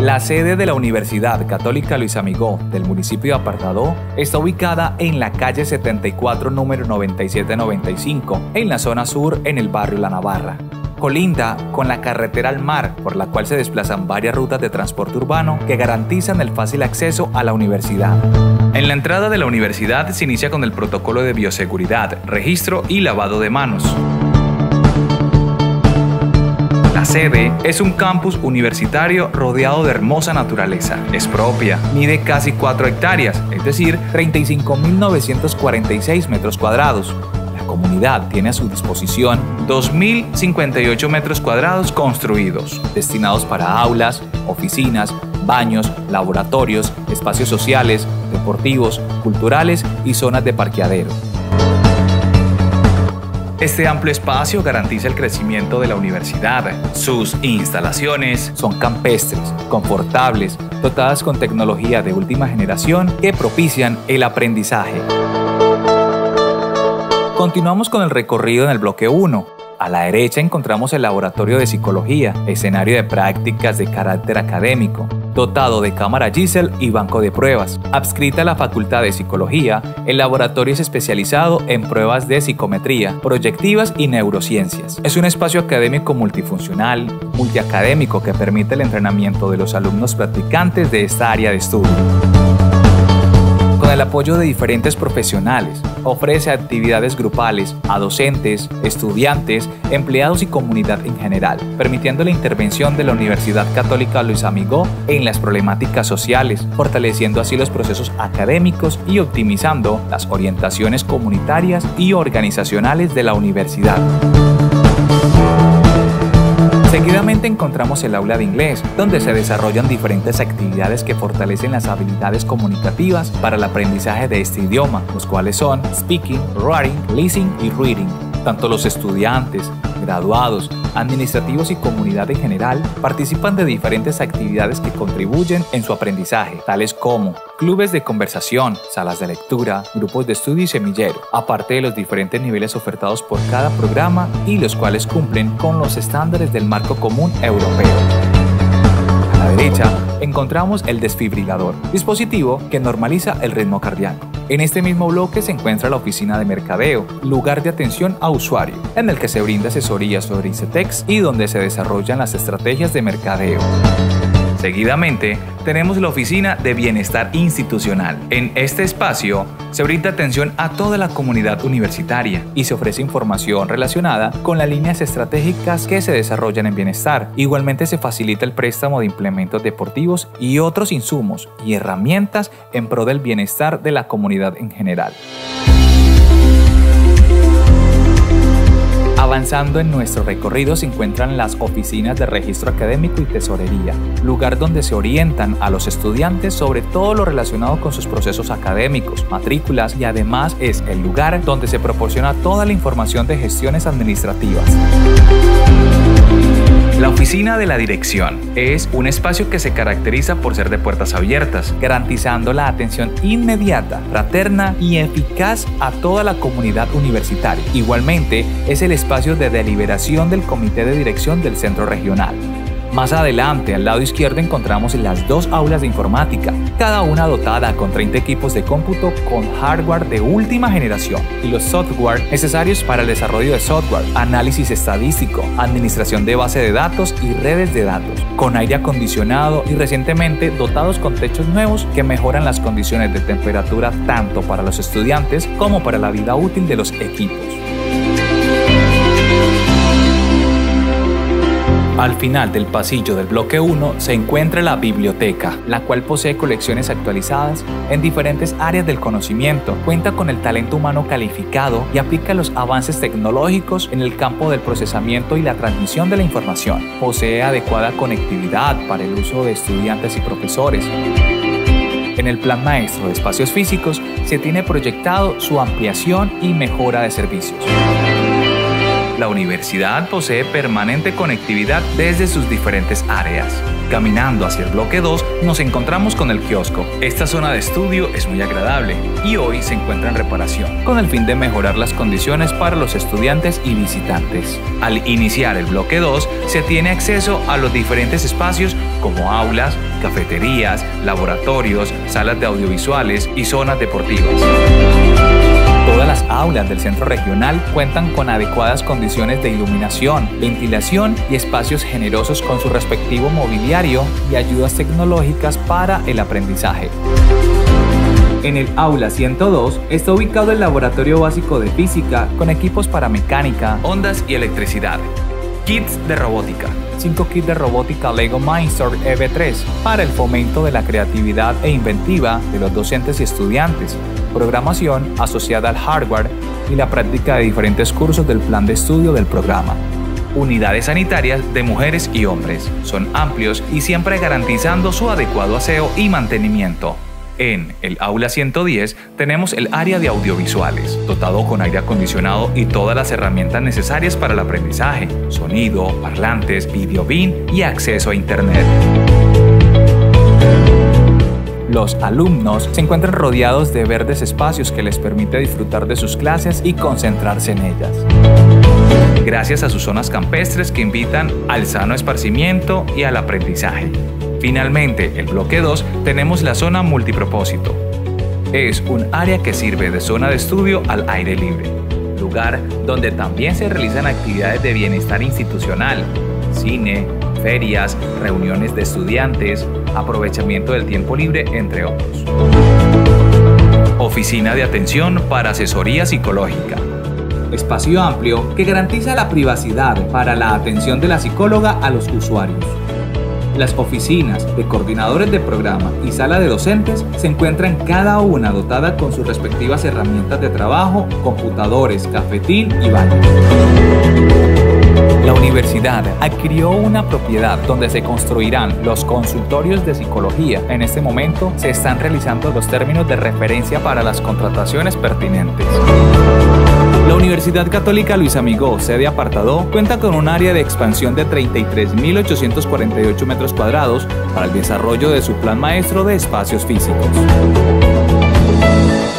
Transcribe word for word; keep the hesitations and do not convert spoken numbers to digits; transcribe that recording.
La sede de la Universidad Católica Luis Amigó del municipio de Apartadó está ubicada en la calle setenta y cuatro, número noventa y siete noventa y cinco, en la zona sur, en el barrio La Navarra. Colinda con la carretera al mar, por la cual se desplazan varias rutas de transporte urbano que garantizan el fácil acceso a la universidad. En la entrada de la universidad se inicia con el protocolo de bioseguridad, registro y lavado de manos. La sede es un campus universitario rodeado de hermosa naturaleza. Es propia, mide casi cuatro hectáreas, es decir, treinta y cinco mil novecientos cuarenta y seis metros cuadrados. La comunidad tiene a su disposición dos mil cincuenta y ocho metros cuadrados construidos, destinados para aulas, oficinas, baños, laboratorios, espacios sociales, deportivos, culturales y zonas de parqueadero. Este amplio espacio garantiza el crecimiento de la universidad. Sus instalaciones son campestres, confortables, dotadas con tecnología de última generación que propician el aprendizaje. Continuamos con el recorrido en el bloque uno. A la derecha encontramos el laboratorio de psicología, escenario de prácticas de carácter académico, dotado de cámara Giselle y banco de pruebas. Adscrita a la Facultad de Psicología, el laboratorio es especializado en pruebas de psicometría, proyectivas y neurociencias. Es un espacio académico multifuncional, multiacadémico que permite el entrenamiento de los alumnos practicantes de esta área de estudio. Con el apoyo de diferentes profesionales, ofrece actividades grupales a docentes, estudiantes, empleados y comunidad en general, permitiendo la intervención de la Universidad Católica Luis Amigó en las problemáticas sociales, fortaleciendo así los procesos académicos y optimizando las orientaciones comunitarias y organizacionales de la universidad. Seguidamente encontramos el aula de inglés, donde se desarrollan diferentes actividades que fortalecen las habilidades comunicativas para el aprendizaje de este idioma, los cuales son speaking, writing, listening y reading. Tanto los estudiantes, graduados, administrativos y comunidad en general participan de diferentes actividades que contribuyen en su aprendizaje, tales como clubes de conversación, salas de lectura, grupos de estudio y semillero, aparte de los diferentes niveles ofertados por cada programa y los cuales cumplen con los estándares del marco común europeo. A la derecha encontramos el desfibrilador, dispositivo que normaliza el ritmo cardíaco. En este mismo bloque se encuentra la oficina de mercadeo, lugar de atención a usuario, en el que se brinda asesoría sobre ICETEX y donde se desarrollan las estrategias de mercadeo. Seguidamente, tenemos la oficina de bienestar institucional. En este espacio se brinda atención a toda la comunidad universitaria y se ofrece información relacionada con las líneas estratégicas que se desarrollan en bienestar. Igualmente se facilita el préstamo de implementos deportivos y otros insumos y herramientas en pro del bienestar de la comunidad en general. Avanzando en nuestro recorrido se encuentran las oficinas de registro académico y tesorería, lugar donde se orientan a los estudiantes sobre todo lo relacionado con sus procesos académicos, matrículas y además es el lugar donde se proporciona toda la información de gestiones administrativas. La oficina de la dirección es un espacio que se caracteriza por ser de puertas abiertas, garantizando la atención inmediata, fraterna y eficaz a toda la comunidad universitaria. Igualmente, es el espacio de deliberación del comité de dirección del centro regional. Más adelante, al lado izquierdo, encontramos las dos aulas de informática, cada una dotada con treinta equipos de cómputo con hardware de última generación y los software necesarios para el desarrollo de software, análisis estadístico, administración de base de datos y redes de datos, con aire acondicionado y recientemente dotados con techos nuevos que mejoran las condiciones de temperatura tanto para los estudiantes como para la vida útil de los equipos. Al final del pasillo del bloque uno se encuentra la biblioteca, la cual posee colecciones actualizadas en diferentes áreas del conocimiento, cuenta con el talento humano calificado y aplica los avances tecnológicos en el campo del procesamiento y la transmisión de la información. Posee adecuada conectividad para el uso de estudiantes y profesores. En el Plan Maestro de Espacios Físicos se tiene proyectado su ampliación y mejora de servicios. La universidad posee permanente conectividad desde sus diferentes áreas. Caminando hacia el bloque dos nos encontramos con el kiosco. Esta zona de estudio es muy agradable y hoy se encuentra en reparación, con el fin de mejorar las condiciones para los estudiantes y visitantes. Al iniciar el bloque dos se tiene acceso a los diferentes espacios como aulas, cafeterías, laboratorios, salas de audiovisuales y zonas deportivas. Todas las aulas del centro regional cuentan con adecuadas condiciones de iluminación, ventilación y espacios generosos con su respectivo mobiliario y ayudas tecnológicas para el aprendizaje. En el aula ciento dos está ubicado el laboratorio básico de física con equipos para mecánica, ondas y electricidad. Kits de robótica. cinco kits de robótica Lego Mindstorm E V tres para el fomento de la creatividad e inventiva de los docentes y estudiantes, programación asociada al hardware y la práctica de diferentes cursos del plan de estudio del programa. Unidades sanitarias de mujeres y hombres. Son amplios y siempre garantizando su adecuado aseo y mantenimiento. En el aula ciento diez tenemos el área de audiovisuales, dotado con aire acondicionado y todas las herramientas necesarias para el aprendizaje, sonido, parlantes, video bin y acceso a internet. Los alumnos se encuentran rodeados de verdes espacios que les permite disfrutar de sus clases y concentrarse en ellas, gracias a sus zonas campestres que invitan al sano esparcimiento y al aprendizaje. Finalmente, el bloque dos tenemos la zona multipropósito. Es un área que sirve de zona de estudio al aire libre, lugar donde también se realizan actividades de bienestar institucional, cine, ferias, reuniones de estudiantes, aprovechamiento del tiempo libre, entre otros. Oficina de atención para asesoría psicológica. Espacio amplio que garantiza la privacidad para la atención de la psicóloga a los usuarios. Las oficinas de coordinadores de programa y sala de docentes se encuentran cada una dotada con sus respectivas herramientas de trabajo, computadores, cafetín y baño. La universidad adquirió una propiedad donde se construirán los consultorios de psicología. En este momento se están realizando los términos de referencia para las contrataciones pertinentes. La Universidad Católica Luis Amigó, sede Apartadó, cuenta con un área de expansión de treinta y tres mil ochocientos cuarenta y ocho metros cuadrados para el desarrollo de su plan maestro de espacios físicos.